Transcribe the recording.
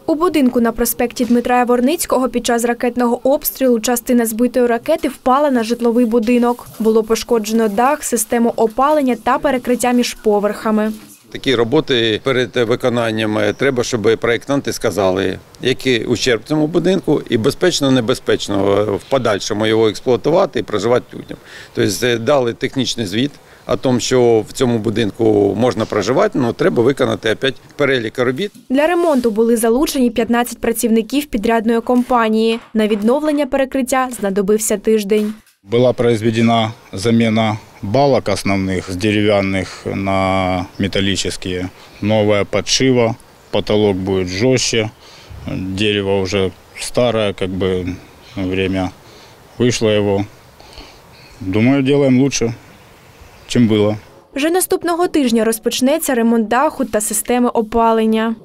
У будинку на проспекті Дмитра Яворницького під час ракетного обстрілу частина збитої ракети впала на житловий будинок. Було пошкоджено дах, систему опалення та перекриття між поверхами. Такі роботи перед виконанням треба, щоб проєктанти сказали, який ущерб цьому будинку і безпечно-небезпечно в подальшому його експлуатувати і проживати людям. Тобто дали технічний звіт о тому, що в цьому будинку можна проживати, але треба виконати опять перелік робіт. Для ремонту були залучені 15 працівників підрядної компанії. На відновлення перекриття знадобився тиждень. Была произведена замена балок основных с деревянных на металлические. Новая подшива, потолок будет жестче, дерево уже старое, время вышло его. Думаю, делаем лучше, чем было. Вже наступного тижня розпочнеться ремонт даху та системи опалення.